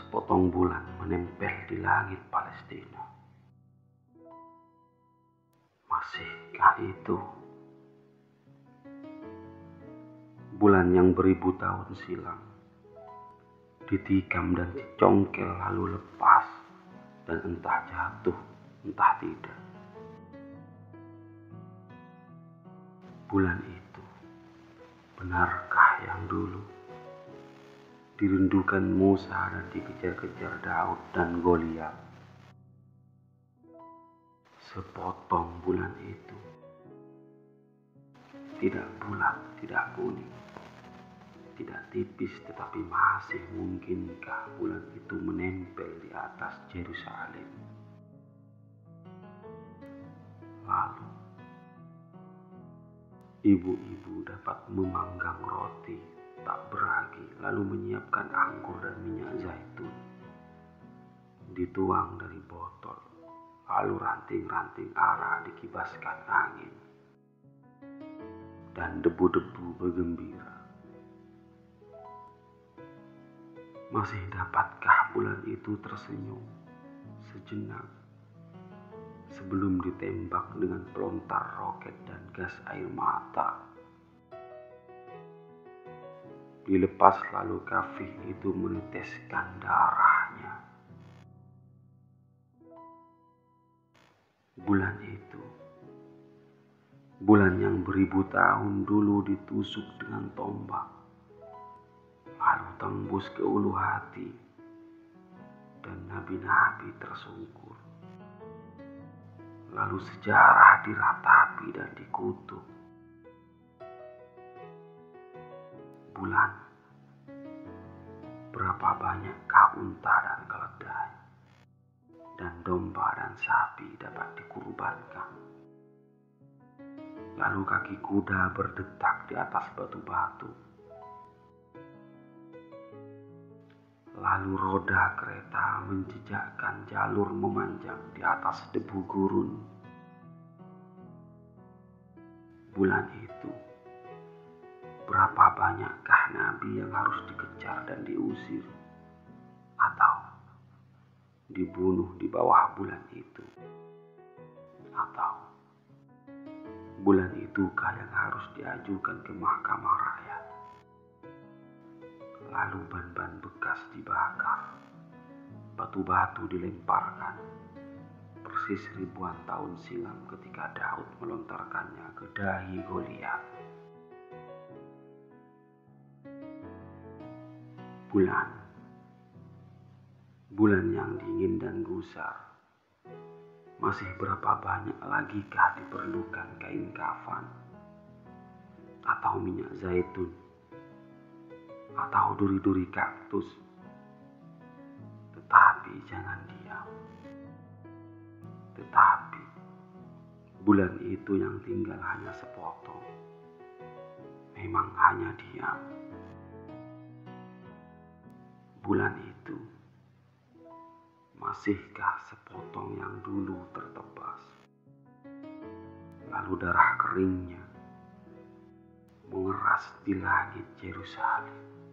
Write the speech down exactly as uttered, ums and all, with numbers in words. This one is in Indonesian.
sepotong bulan menempel di langit Palestina. Masihkah itu bulan yang beribu tahun silam ditikam dan dicongkel lalu lepas dan entah jatuh entah tidak? Bulan itu benarkah yang dulu dirindukan Musa dan dikejar-kejar Daud dan Goliat? Sepotong bulan itu tidak bulat, tidak kuning, tidak tipis, tetapi masih mungkinkah bulan itu menempel di atas Yerusalem? Lalu ibu-ibu dapat memanggang roti tak beragi, lalu menyiapkan anggur dan minyak zaitun, dituang dari botol, lalu ranting-ranting ara dikibaskan angin, dan debu-debu bergembira. Masih dapatkah bulan itu tersenyum sejenak sebelum ditembak dengan pelontar roket dan gas air mata? Dilepas lalu kafir itu meneteskan darahnya. Bulan itu, bulan yang beribu tahun dulu ditusuk dengan tombak, lalu tembus ke ulu hati, dan nabi-nabi tersungkur. Lalu sejarah diratapi dan dikutuk. Bulan, berapa banyakkah unta dan keledai, dan domba dan sapi dapat dikurbankan? Lalu kaki kuda berdetak di atas batu-batu. Lalu roda kereta menjejakkan jalur memanjang di atas debu gurun. Bulan itu, berapa banyakkah nabi yang harus dikejar dan diusir atau dibunuh di bawah bulan itu? Atau bulan itukah yang harus diajukan ke mahkamah rakyat, lalu ban-ban bekas dibakar, batu-batu dilemparkan, persis ribuan tahun silam ketika Daud melontarkannya ke dahi Goliat? Bulan, bulan yang dingin dan gusar, masih berapa banyak lagikah diperlukan kain kafan, atau minyak zaitun, atau duri-duri kaktus? Tetapi jangan diam. Tetapi bulan itu yang tinggal hanya sepotong, memang hanya diam. Bulan itu, masihkah sepotong yang dulu tertebas, lalu darah keringnya mengeras di langit Yerusalem?